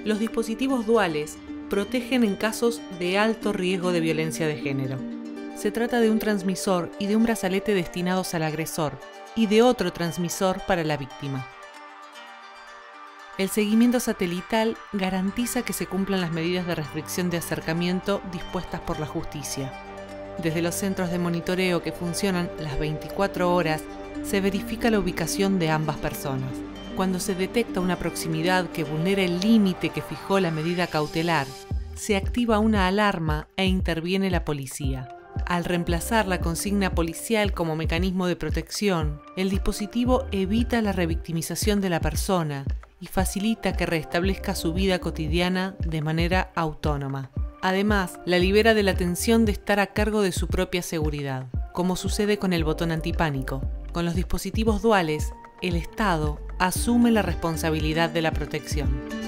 Los dispositivos duales protegen en casos de alto riesgo de violencia de género. Se trata de un transmisor y de un brazalete destinados al agresor y de otro transmisor para la víctima. El seguimiento satelital garantiza que se cumplan las medidas de restricción de acercamiento dispuestas por la justicia. Desde los centros de monitoreo que funcionan las 24 horas, se verifica la ubicación de ambas personas. Cuando se detecta una proximidad que vulnera el límite que fijó la medida cautelar, se activa una alarma e interviene la policía. Al reemplazar la consigna policial como mecanismo de protección, el dispositivo evita la revictimización de la persona y facilita que restablezca su vida cotidiana de manera autónoma. Además, la libera de la tensión de estar a cargo de su propia seguridad, como sucede con el botón antipánico. Con los dispositivos duales, el Estado asume la responsabilidad de la protección.